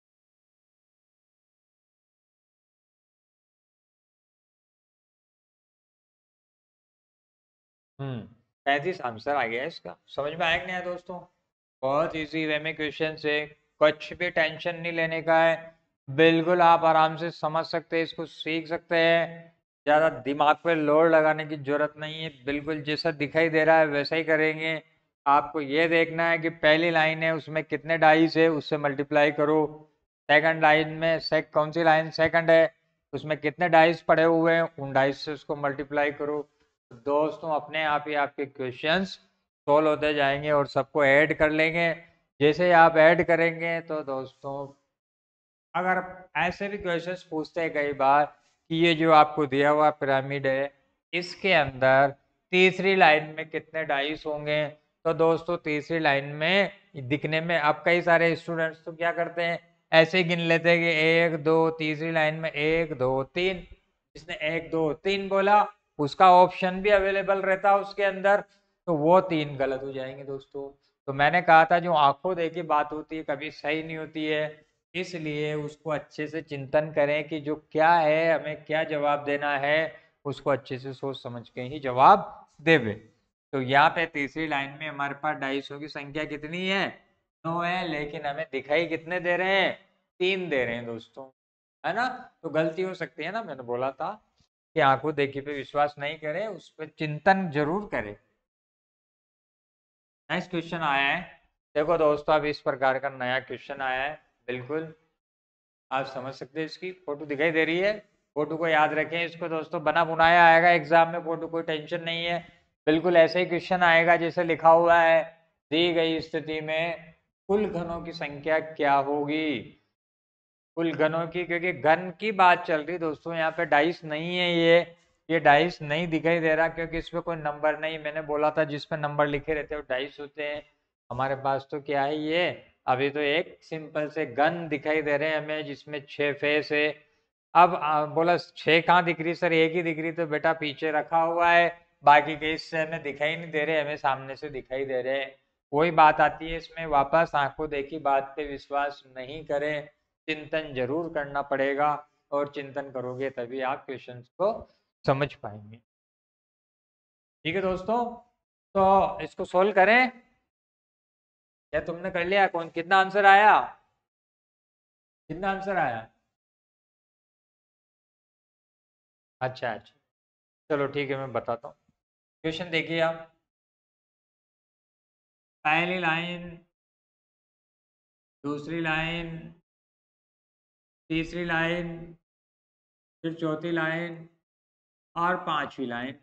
हम्म पैंतीस आंसर आ गया इसका। समझ में आया कि नहीं आया दोस्तों? बहुत इजी वे में क्वेश्चन है, कुछ भी टेंशन नहीं लेने का है। बिल्कुल आप आराम से समझ सकते हैं, इसको सीख सकते हैं। ज्यादा दिमाग पे लोड लगाने की जरूरत नहीं है, बिल्कुल जैसा दिखाई दे रहा है वैसा ही करेंगे। आपको ये देखना है कि पहली लाइन है उसमें कितने डाइस है, उससे मल्टीप्लाई करो। सेकंड लाइन में से कौन सी लाइन सेकंड है, उसमें कितने डाइस पड़े हुए हैं, उन डाइस से उसको मल्टीप्लाई करो। तो दोस्तों अपने आप ही आपके क्वेश्चंस सोल्व होते जाएंगे और सबको ऐड कर लेंगे। जैसे ही आप ऐड करेंगे तो दोस्तों, अगर ऐसे भी क्वेश्चंस पूछते हैं कई बार कि ये जो आपको दिया हुआ पिरामिड है, इसके अंदर तीसरी लाइन में कितने डाइस होंगे, तो दोस्तों तीसरी लाइन में दिखने में, अब कई सारे स्टूडेंट्स तो क्या करते हैं, ऐसे ही गिन लेते हैं कि एक, दो, तीसरी लाइन में एक, दो, तीन। जिसने एक, दो, तीन बोला उसका ऑप्शन भी अवेलेबल रहता है उसके अंदर, तो वो तीन गलत हो जाएंगे दोस्तों। तो मैंने कहा था जो आंखों देखी बात होती है कभी सही नहीं होती है, इसलिए उसको अच्छे से चिंतन करें कि जो क्या है, हमें क्या जवाब देना है, उसको अच्छे से सोच समझ के ही जवाब देवे। तो यहाँ पे तीसरी लाइन में हमारे पास डाइसों की संख्या कितनी है? नौ है, लेकिन हमें दिखाई कितने दे रहे हैं? तीन दे रहे हैं दोस्तों, है ना? तो गलती हो सकती है ना, मैंने बोला था कि आंखों देखी पे विश्वास नहीं करें, उस पर चिंतन जरूर करें। नेक्स्ट क्वेश्चन आया है, देखो दोस्तों अब इस प्रकार का नया क्वेश्चन आया है। बिल्कुल आप समझ सकते हैं, इसकी फोटो दिखाई दे रही है। फोटो को याद रखें, इसको दोस्तों बना बुनाया आएगा एग्जाम में, फोटो कोई टेंशन नहीं है। बिल्कुल ऐसे ही क्वेश्चन आएगा जैसे लिखा हुआ है, दी गई स्थिति में कुल घनों की संख्या क्या होगी। कुल घनों की, क्योंकि घन की बात चल रही दोस्तों, यहाँ पे डाइस नहीं है। ये ये डाइस नहीं दिखाई दे रहा क्योंकि इसमें कोई नंबर नहीं। मैंने बोला था जिसपे नंबर लिखे रहते हैं वो डाइस होते हैं। हमारे पास तो क्या है, ये अभी तो एक सिंपल से गन दिखाई दे रहे हैं हमें, जिसमें छह फेस है। अब आ, बोला छह कहाँ दिख रही सर, एक ही दिख रही, तो बेटा पीछे रखा हुआ है, बाकी के इससे हमें दिखाई नहीं दे रहे, हमें सामने से दिखाई दे रहे। वही बात आती है इसमें वापस, आंखों देखी बात पे विश्वास नहीं करें, चिंतन जरूर करना पड़ेगा, और चिंतन करोगे तभी आप क्वेश्चंस को समझ पाएंगे। ठीक है दोस्तों, तो इसको सोल्व करें। क्या तुमने कर लिया? कौन कितना आंसर आया? कितना आंसर आया? अच्छा अच्छा, चलो ठीक है, मैं बताता हूँ। क्वेश्चन देखिए आप, पहली लाइन, दूसरी लाइन, तीसरी लाइन, फिर चौथी लाइन और पांचवी लाइन।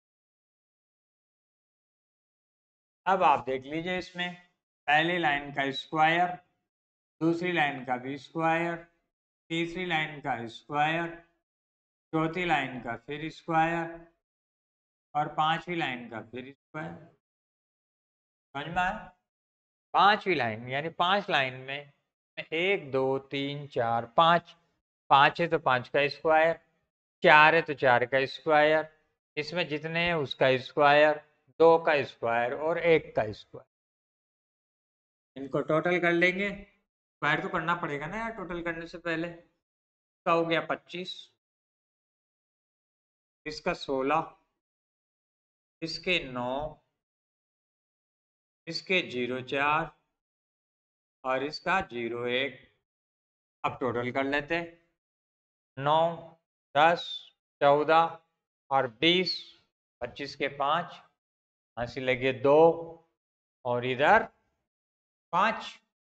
अब आप देख लीजिए इसमें, पहली लाइन का स्क्वायर, दूसरी लाइन का भी स्क्वायर, तीसरी लाइन का स्क्वायर, चौथी लाइन का फिर स्क्वायर और पांचवी लाइन का फिर स्क्वायर। समझ में आया? पांचवी लाइन यानी पांच लाइन में एक दो तीन चार पांच, पांच है तो पांच का स्क्वायर, चार है तो चार का स्क्वायर, इसमें जितने हैं उसका स्क्वायर, दो का स्क्वायर और एक का स्क्वायर। इनको टोटल कर लेंगे, स्क्वायर तो करना पड़ेगा ना यार टोटल करने से पहले। इसका हो गया पच्चीस, इसका सोलह, इसके नौ, इसके जीरो चार और इसका जीरो एक। अब टोटल कर लेते हैं, नौ, दस, चौदह और बीस, पच्चीस के पाँच, हंसी लगे दो और इधर पाँच।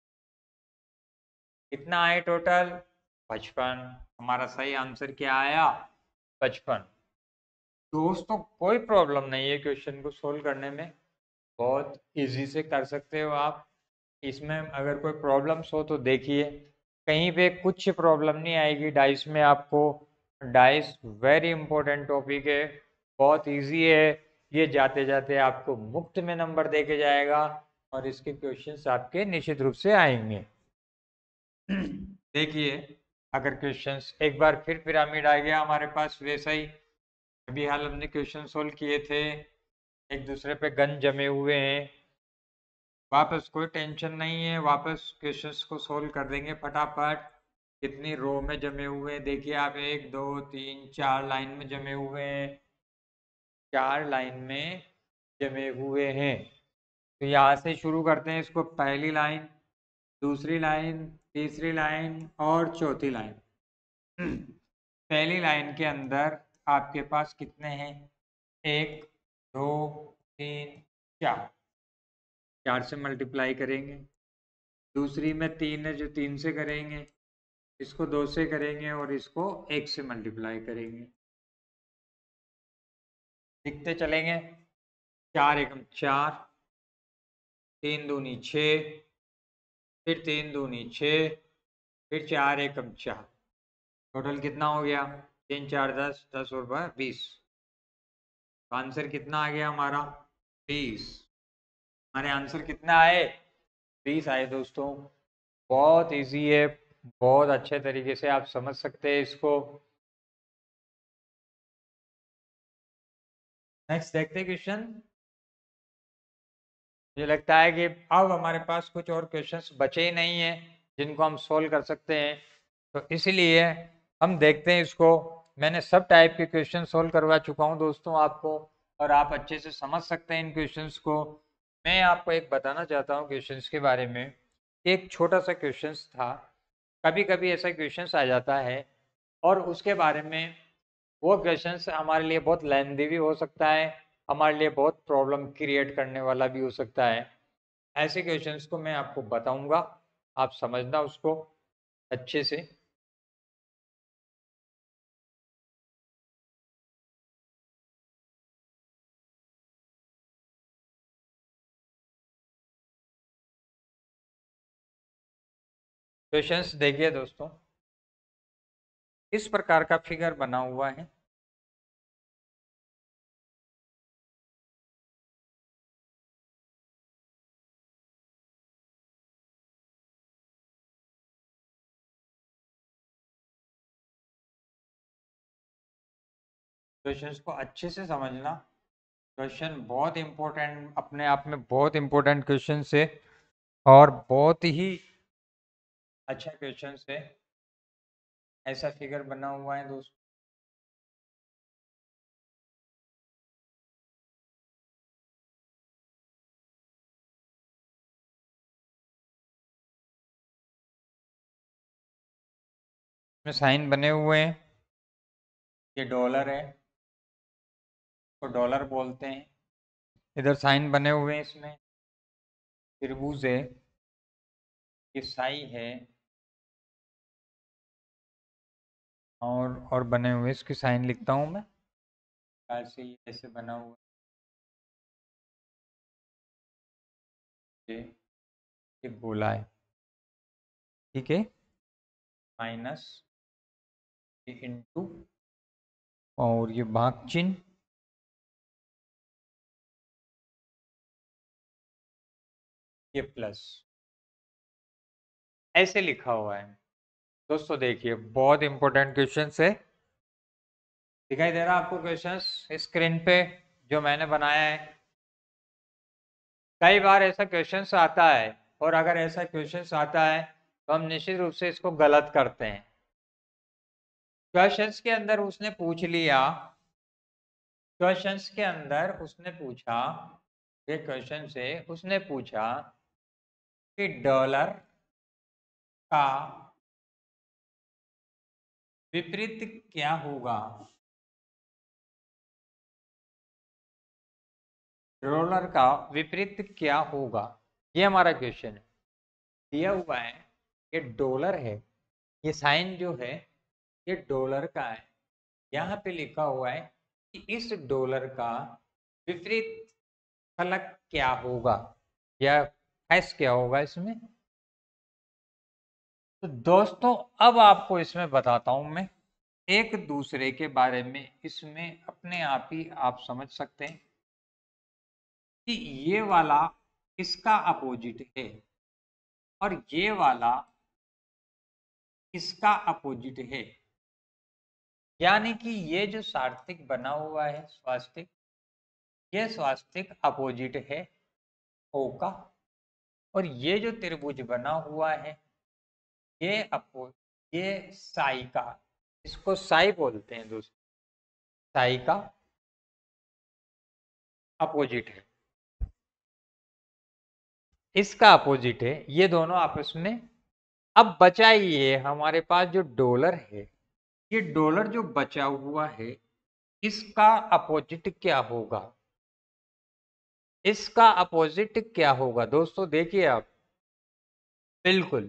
कितना आए टोटल? पचपन। हमारा सही आंसर क्या आया? पचपन। दोस्तों कोई प्रॉब्लम नहीं है क्वेश्चन को सोल्व करने में, बहुत इजी से कर सकते हो आप। इसमें अगर कोई प्रॉब्लम्स हो तो देखिए, कहीं पे कुछ प्रॉब्लम नहीं आएगी डाइस में आपको। डाइस वेरी इंपॉर्टेंट टॉपिक है, बहुत इजी है। ये जाते जाते आपको मुफ्त में नंबर दे के जाएगा, और इसके क्वेश्चंस आपके निश्चित रूप से आएंगे। देखिए, अगर क्वेश्चंस एक बार फिर पिरामिड आ गया हमारे पास वैसा ही, अभी हाल हमने क्वेश्चन सोल्व किए थे, एक दूसरे पे गन जमे हुए हैं। वापस कोई टेंशन नहीं है, वापस क्वेश्चंस को सोल्व कर देंगे फटाफट। कितनी रो में जमे हुए हैं देखिए आप, एक दो तीन चार लाइन में जमे हुए हैं, चार लाइन में जमे हुए हैं। तो यहाँ से शुरू करते हैं इसको, पहली लाइन, दूसरी लाइन, तीसरी लाइन और चौथी लाइन। पहली लाइन के अंदर आपके पास कितने हैं? एक, दो, तीन, चार, चार से मल्टीप्लाई करेंगे। दूसरी में तीन है जो तीन से करेंगे, इसको दो से करेंगे और इसको एक से मल्टीप्लाई करेंगे। लिखते चलेंगे, चार एकम चार, तीन दूनी छः, फिर तीन दूनी छः, फिर चार एकम चार। टोटल कितना हो गया? तीन चार दस, दस और बारह बीस। आंसर कितना आ गया हमारा? बीस। हमारे आंसर कितना आए? बीस आए दोस्तों। बहुत इजी है, बहुत अच्छे तरीके से आप समझ सकते हैं इसको। नेक्स्ट देखते हैं क्वेश्चन। मुझे लगता है कि अब हमारे पास कुछ और क्वेश्चंस बचे ही नहीं हैं जिनको हम सोल्व कर सकते हैं, तो इसलिए हम देखते हैं इसको। मैंने सब टाइप के क्वेश्चन सोल्व करवा चुका हूं दोस्तों आपको, और आप अच्छे से समझ सकते हैं इन क्वेश्चंस को। मैं आपको एक बताना चाहता हूं क्वेश्चंस के बारे में। एक छोटा सा क्वेश्चंस था, कभी कभी ऐसा क्वेश्चंस आ जाता है और उसके बारे में, वो क्वेश्चंस हमारे लिए बहुत लेंदी भी हो सकता है, हमारे लिए बहुत प्रॉब्लम क्रिएट करने वाला भी हो सकता है। ऐसे क्वेश्चंस को मैं आपको बताऊंगा, आप समझना उसको अच्छे से। क्वेश्चंस देखिए दोस्तों, इस प्रकार का फिगर बना हुआ है। क्वेश्चंस को अच्छे से समझना। क्वेश्चन बहुत इंपॉर्टेंट, अपने आप में बहुत इंपॉर्टेंट क्वेश्चन से और बहुत ही अच्छा क्वेश्चन से। ऐसा फिगर बना हुआ है दोस्तों, इसमें साइन बने हुए हैं। ये डॉलर है, तो डॉलर बोलते हैं। इधर साइन बने हुए हैं, इसमें त्रिभुज है, ये साई है, और और बने हुए इसकी साइन लिखता हूं मैं। ऐसे ही ऐसे बना हुआ है, ये ये गोला है, ठीक है। माइनस ये इंटू, और ये भाग चिन्ह, ये प्लस, ऐसे लिखा हुआ है। दोस्तों देखिए, बहुत इंपॉर्टेंट क्वेश्चन है। दिखाई दे रहा है आपको क्वेश्चन स्क्रीन पे जो मैंने बनाया है? कई बार ऐसा क्वेश्चन आता है, और अगर ऐसा क्वेश्चन आता है तो हम निश्चित रूप से इसको गलत करते हैं। क्वेश्चंस के अंदर उसने पूछ लिया, क्वेश्चंस के अंदर उसने पूछा, ये क्वेश्चन से उसने पूछा कि डॉलर का विपरीत क्या होगा। डॉलर का विपरीत क्या होगा, ये हमारा क्वेश्चन है। दिया हुआ है, ये डॉलर है, ये साइन जो है ये डॉलर का है। यहाँ पे लिखा हुआ है कि इस डॉलर का विपरीत फलक क्या होगा, या एस क्या होगा इसमें। तो दोस्तों अब आपको इसमें बताता हूं मैं एक दूसरे के बारे में, इसमें अपने आप ही आप समझ सकते हैं कि ये वाला इसका अपोजिट है, और ये वाला इसका अपोजिट है। यानी कि ये जो सार्थिक बना हुआ है स्वास्तिक, ये स्वास्तिक अपोजिट है ओ का, और ये जो त्रिभुज बना हुआ है ये अपो ये साई का, इसको साई बोलते हैं दोस्तों, साई का अपोजिट है, इसका अपोजिट है, ये दोनों आपस में। अब बचा ये हमारे पास जो डॉलर है, ये डॉलर जो बचा हुआ है इसका अपोजिट क्या होगा, इसका अपोजिट क्या होगा दोस्तों देखिए आप। बिल्कुल,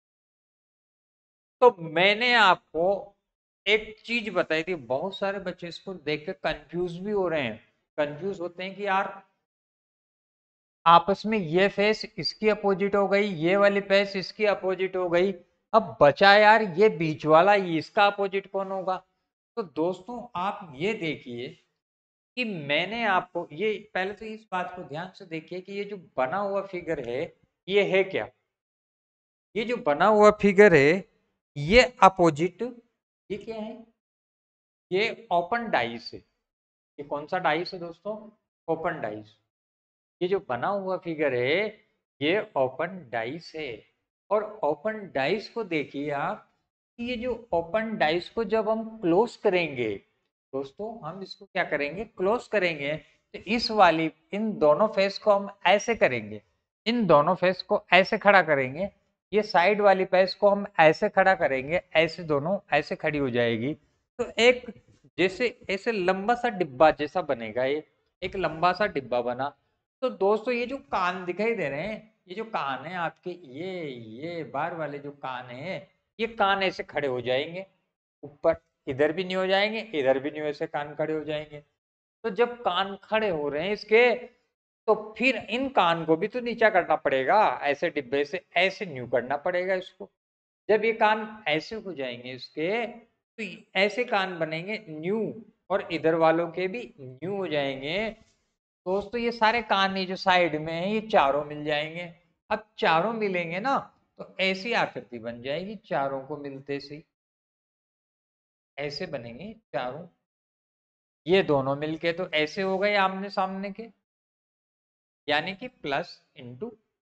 तो मैंने आपको एक चीज बताई थी, बहुत सारे बच्चे इसको देख के कंफ्यूज भी हो रहे हैं। कंफ्यूज होते हैं कि यार आपस में ये फेस इसकी अपोजिट हो गई, ये वाली फेस इसकी अपोजिट हो गई, अब बचा यार ये बीच वाला, ये इसका अपोजिट कौन होगा। तो दोस्तों आप ये देखिए कि मैंने आपको ये पहले तो इस बात को ध्यान से देखिए कि ये जो बना हुआ फिगर है ये है क्या। ये जो बना हुआ फिगर है ये अपोजिट, ये क्या है, ये ओपन डाइस है। ये कौन सा डाइस है दोस्तों, ओपन डाइस। ये जो बना हुआ फिगर है ये ओपन डाइस है, और ओपन डाइस को देखिए आप कि ये जो ओपन डाइस को जब हम क्लोज करेंगे दोस्तों, हम इसको क्या करेंगे, क्लोज करेंगे, तो इस वाली इन दोनों फेस को हम ऐसे करेंगे, इन दोनों फेस को ऐसे खड़ा करेंगे, ये साइड वाली फेस को हम ऐसे खड़ा करेंगे, ऐसे दोनों ऐसे खड़ी हो जाएगी। तो एक जैसे ऐसे लंबा सा डिब्बा जैसा बनेगा, ये एक लंबा सा डिब्बा बना। तो दोस्तों ये जो कान दिखाई दे रहे हैं, ये जो कान है आपके, ये ये बाहर वाले जो कान है, ये कान ऐसे खड़े हो जाएंगे ऊपर, इधर भी नहीं हो जाएंगे, इधर भी नहीं, ऐसे कान खड़े हो जाएंगे। तो जब कान खड़े हो रहे हैं इसके, तो फिर इन कान को भी तो नीचा करना पड़ेगा, ऐसे डिब्बे से ऐसे न्यू करना पड़ेगा इसको। जब ये कान ऐसे हो जाएंगे इसके, तो ऐसे कान बनेंगे न्यू, और इधर वालों के भी न्यू हो जाएंगे। दोस्तों ये सारे कान ये जो साइड में है ये चारों मिल जाएंगे। अब चारों मिलेंगे ना, तो ऐसी आकृति बन जाएगी, चारों को मिलते से ऐसे बनेंगे चारों। ये दोनों मिलके तो ऐसे हो गए आमने सामने के, यानी कि प्लस इंटू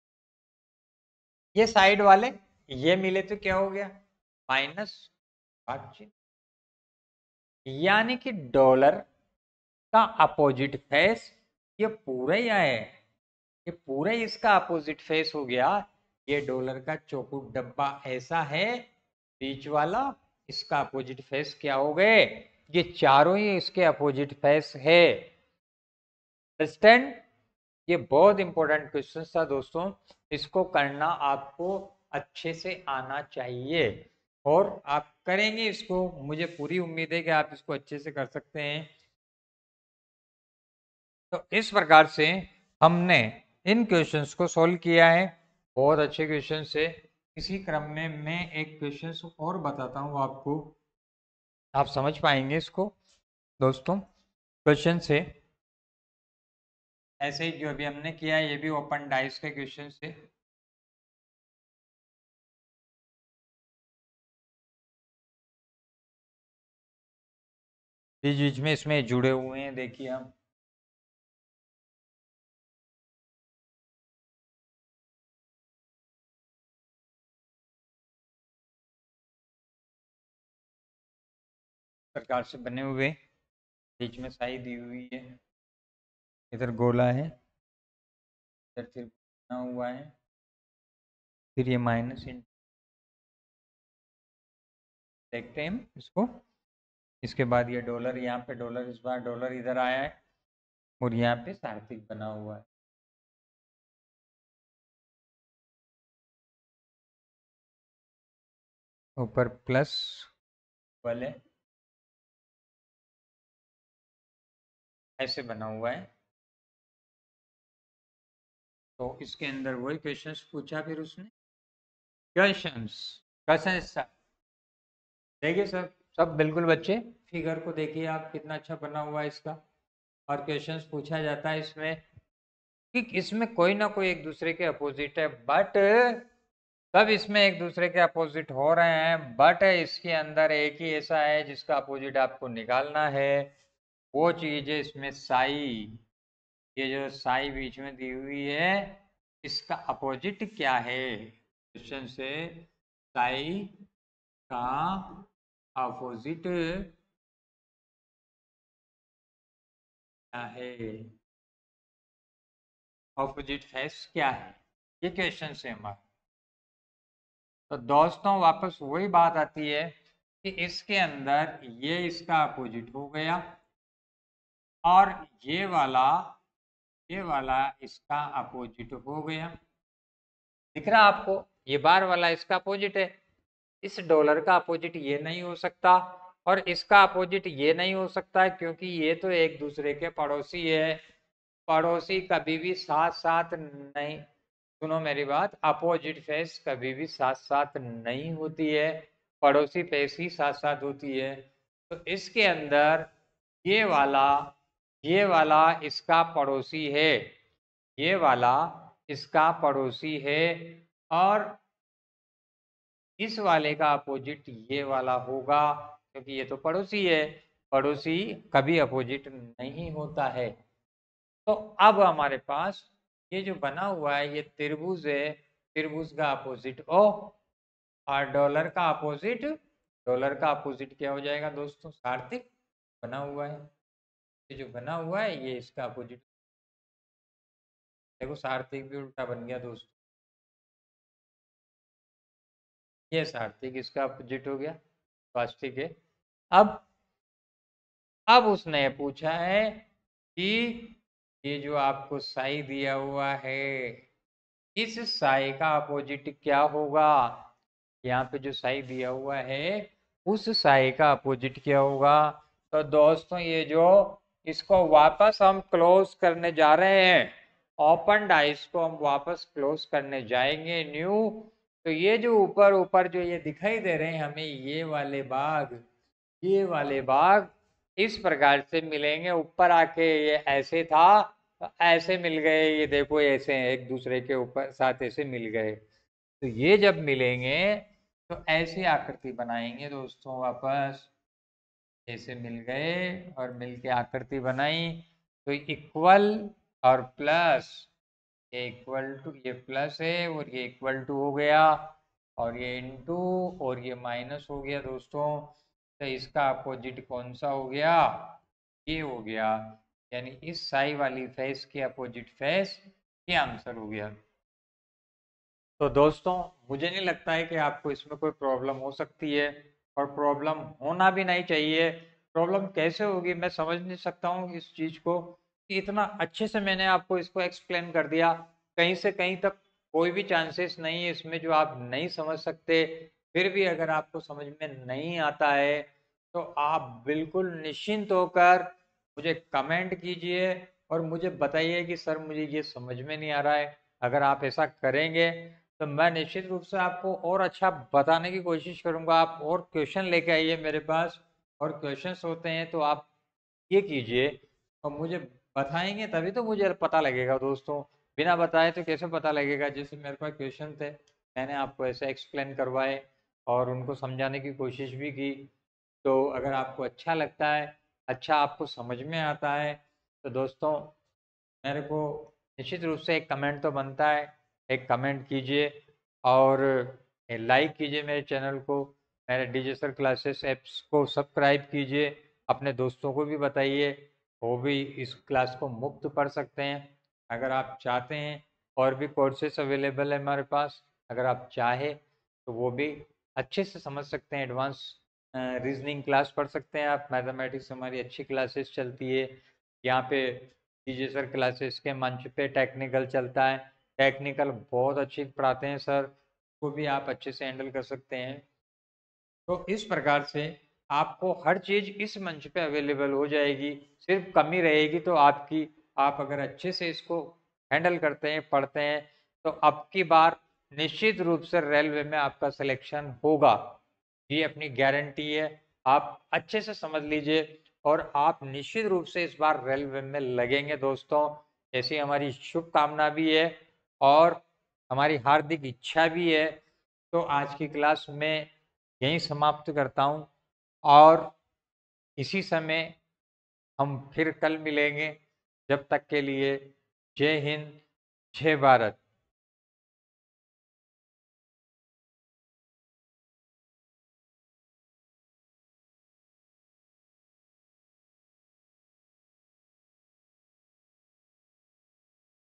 ये साइड वाले ये मिले तो क्या हो गया माइनस, यानी कि डॉलर का अपोजिट फेस ये पूरा ही आए, ये पूरा ही इसका अपोजिट फेस हो गया। ये डॉलर का चौकुट डब्बा ऐसा है बीच वाला, इसका अपोजिट फेस क्या हो गए, ये चारों ही इसके अपोजिट फेस है। अंडरस्टैंड? ये बहुत इंपॉर्टेंट क्वेश्चन था दोस्तों, इसको करना आपको अच्छे से आना चाहिए और आप करेंगे इसको, मुझे पूरी उम्मीद है कि आप इसको अच्छे से कर सकते हैं। तो इस प्रकार से हमने इन क्वेश्चंस को सॉल्व किया है, बहुत अच्छे क्वेश्चन से। इसी क्रम में मैं एक क्वेश्चन और बताता हूँ आपको, आप समझ पाएंगे इसको दोस्तों। क्वेश्चन से ऐसे ही जो अभी हमने किया है, ये भी ओपन डाइस के क्वेश्चन से। बीच बीच में इसमें जुड़े हुए हैं, देखिए हम प्रकार से बने हुए, बीच में साई दी हुई है, इधर गोला है, इधर फिर बना हुआ है, फिर ये माइनस इन, देखते हैं हम इसको। इसके बाद ये डॉलर, यहाँ पे डॉलर, इस बार डॉलर इधर आया है और यहाँ पे सार्थक बना हुआ है। ऊपर प्लस वाले ऐसे बना हुआ है। तो इसके अंदर वही क्वेश्चंस पूछा फिर उसने, क्वेश्चंस क्वेश्चन देखिए सर, सब बिल्कुल बच्चे फिगर को देखिए आप, कितना अच्छा बना हुआ है इसका। और क्वेश्चंस पूछा जाता है इसमें कि इसमें कोई ना कोई एक दूसरे के अपोजिट है, बट सब इसमें एक दूसरे के अपोजिट हो रहे हैं, बट इसके अंदर एक ही ऐसा है जिसका अपोजिट आपको निकालना है। वो चीज है इसमें साई, ये जो साई बीच में दी हुई है इसका अपोजिट क्या है, क्वेश्चन से साई का अपोजिट क्या है, अपोजिट फेस क्या है, ये क्वेश्चन से हमारा। तो दोस्तों वापस वही बात आती है कि इसके अंदर ये इसका अपोजिट हो गया और ये वाला, ये वाला इसका अपोजिट हो गया। दिख रहा आपको, ये बार वाला इसका अपोजिट है, इस डॉलर का अपोजिट ये नहीं हो सकता और इसका अपोजिट ये नहीं हो सकता, क्योंकि ये तो एक दूसरे के पड़ोसी है। पड़ोसी कभी भी साथ साथ नहीं, सुनो मेरी बात, अपोजिट फेस कभी भी साथ साथ नहीं होती है, पड़ोसी फेस ही साथ साथ होती है। तो इसके अंदर ये वाला, ये वाला इसका पड़ोसी है, ये वाला इसका पड़ोसी है और इस वाले का अपोजिट ये वाला होगा, क्योंकि ये तो पड़ोसी है, पड़ोसी कभी अपोजिट नहीं होता है। तो अब हमारे पास ये जो बना हुआ है ये त्रिभुज है, त्रिभुज का अपोजिट ओ, और डॉलर का अपोजिट, डॉलर का अपोजिट क्या हो जाएगा दोस्तों, सार्थक बना हुआ है। ये जो बना हुआ है ये इसका अपोजिट, देखो सार्थक भी उल्टा बन गया दोस्तों, ये सार्थक इसका अपोजिट हो गया, स्वास्तिक है। अब अब उसने पूछा है कि ये जो आपको साई दिया हुआ है इस साई का अपोजिट क्या होगा, यहाँ पे जो साई दिया हुआ है उस साई का अपोजिट क्या होगा। तो दोस्तों ये जो, इसको वापस हम क्लोज करने जा रहे हैं, ओपन डाइस को हम वापस क्लोज करने जाएंगे न्यू। तो ये जो ऊपर ऊपर जो ये दिखाई दे रहे हैं हमें, ये वाले बाग, ये वाले बाग इस प्रकार से मिलेंगे, ऊपर आके ये ऐसे था तो ऐसे मिल गए, ये देखो ऐसे एक दूसरे के ऊपर साथ ऐसे मिल गए। तो ये जब मिलेंगे तो ऐसी आकृति बनाएंगे दोस्तों वापस, ऐसे मिल गए और मिल के आकृति बनाई, तो इक्वल और प्लस, ये इक्वल टू, ये प्लस है और ये इक्वल टू हो गया, और ये इनटू और ये माइनस हो गया दोस्तों। तो इसका अपोजिट कौन सा हो गया, ये हो गया, यानी इस साई वाली फेस के अपोजिट फेस ये आंसर हो गया। तो दोस्तों मुझे नहीं लगता है कि आपको इसमें कोई प्रॉब्लम हो सकती है, और प्रॉब्लम होना भी नहीं चाहिए। प्रॉब्लम कैसे होगी मैं समझ नहीं सकता हूँ इस चीज़ को, कि इतना अच्छे से मैंने आपको इसको एक्सप्लेन कर दिया, कहीं से कहीं तक कोई भी चांसेस नहीं है इसमें जो आप नहीं समझ सकते। फिर भी अगर आपको समझ में नहीं आता है तो आप बिल्कुल निश्चिंत होकर मुझे कमेंट कीजिए और मुझे बताइए कि सर मुझे ये समझ में नहीं आ रहा है। अगर आप ऐसा करेंगे तो मैं निश्चित रूप से आपको और अच्छा बताने की कोशिश करूंगा। आप और क्वेश्चन लेके आइए मेरे पास, और क्वेश्चंस होते हैं तो आप ये कीजिए और मुझे बताएंगे तभी तो मुझे पता लगेगा दोस्तों। बिना बताए तो कैसे पता लगेगा। जैसे मेरे पास क्वेश्चन थे, मैंने आपको ऐसे एक्सप्लेन करवाए और उनको समझाने की कोशिश भी की। तो अगर आपको अच्छा लगता है, अच्छा आपको समझ में आता है, तो दोस्तों मेरे को निश्चित रूप से एक कमेंट तो बनता है, एक कमेंट कीजिए और लाइक कीजिए मेरे चैनल को, मेरे डीजे सर क्लासेस ऐप्स को सब्सक्राइब कीजिए, अपने दोस्तों को भी बताइए, वो भी इस क्लास को मुफ्त पढ़ सकते हैं अगर आप चाहते हैं। और भी कोर्सेस अवेलेबल है हमारे पास, अगर आप चाहे तो वो भी अच्छे से समझ सकते हैं। एडवांस रीजनिंग क्लास पढ़ सकते हैं आप, मैथमेटिक्स हमारी अच्छी क्लासेस चलती है यहाँ पे। डीजे सर क्लासेस के मंच पे टेक्निकल चलता है, टेक्निकल बहुत अच्छी पढ़ाते हैं सर, को भी आप अच्छे से हैंडल कर सकते हैं। तो इस प्रकार से आपको हर चीज़ इस मंच पे अवेलेबल हो जाएगी, सिर्फ कमी रहेगी तो आपकी। आप अगर अच्छे से इसको हैंडल करते हैं, पढ़ते हैं, तो अब की बार निश्चित रूप से रेलवे में आपका सिलेक्शन होगा, ये अपनी गारंटी है। आप अच्छे से समझ लीजिए और आप निश्चित रूप से इस बार रेलवे में लगेंगे दोस्तों, ऐसी हमारी शुभकामना भी है और हमारी हार्दिक इच्छा भी है। तो आज की क्लास में यहीं समाप्त करता हूँ और इसी समय हम फिर कल मिलेंगे। जब तक के लिए जय हिंद, जय भारत।